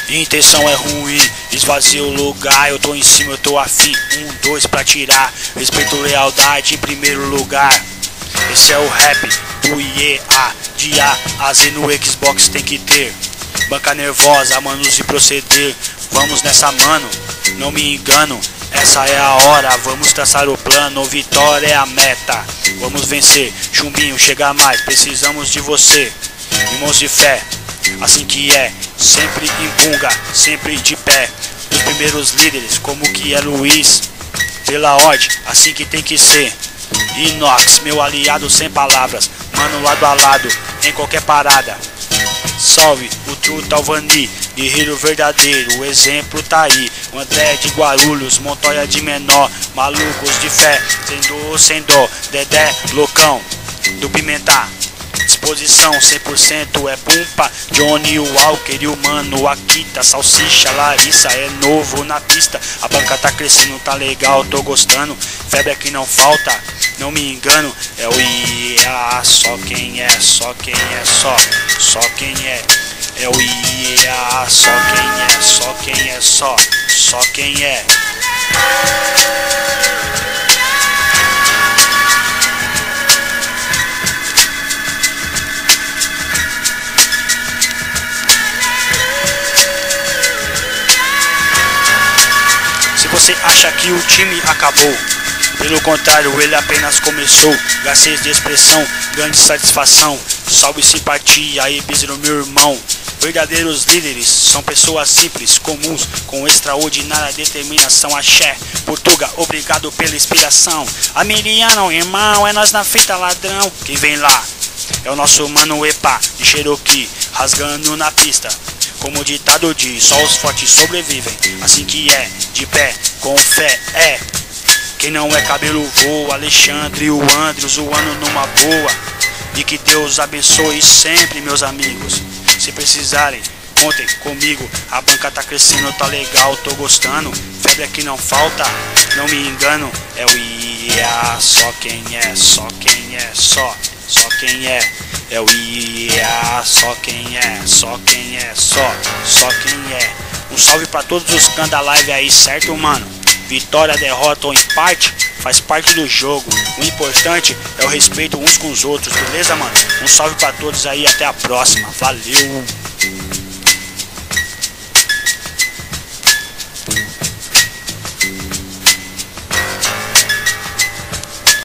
Intenção é ruim, esvazia o lugar. Eu tô em cima, eu tô afim. 1, 2 pra tirar. Respeito, lealdade em primeiro lugar. Esse é o rap do IEA. De A a Z no Xbox tem que ter. Banca nervosa, manos de proceder. Vamos nessa, mano, não me engano. Essa é a hora, vamos traçar o plano. Vitória é a meta, vamos vencer. Chumbinho, chega mais, precisamos de você. Irmãos de fé, assim que é. Sempre em punga, sempre de pé. Os primeiros líderes, como que é Luiz. Pela ordem, assim que tem que ser. Inox, meu aliado sem palavras. Mano, lado a lado, em qualquer parada. Salve o True Talvani, guerreiro verdadeiro, o exemplo tá aí. O André de Guarulhos, Montoya de Menor, malucos de fé, sem dó, Dedé, loucão, do Pimentar. Disposição 100% é pumpa. Johnny, o Walker e o mano Akita, Salsicha, Larissa é novo na pista. A banca tá crescendo, tá legal, tô gostando. Febre aqui não falta, não me engano. É o IEA, só quem é, só quem é, só quem é. É o IEA, só quem é, só quem é, só quem é. Você acha que o time acabou? Pelo contrário, ele apenas começou. Garcês de expressão, grande satisfação. Salve simpatia aí, Bezerro, meu irmão. Verdadeiros líderes são pessoas simples, comuns, com extraordinária determinação. Axé, Portuga, obrigado pela inspiração. Amiriano, irmão, é nós na fita, ladrão. Quem vem lá é o nosso mano Epa, de Cherokee, rasgando na pista. Como o ditado diz, só os fortes sobrevivem. Assim que é, de pé, com fé, é. Quem não é cabelo voa, Alexandre, o André, zoando numa boa. E que Deus abençoe sempre, meus amigos. Se precisarem, contem comigo. A banca tá crescendo, tá legal, tô gostando. Febre aqui não falta, não me engano. É o IEA, só quem é, só quem é, só quem é. É o IEA, só quem é, só quem é, só quem é. Um salve pra todos os cães da live aí, certo, mano? Vitória, derrota ou empate faz parte do jogo. O importante é o respeito uns com os outros, beleza, mano? Um salve pra todos aí, até a próxima. Valeu!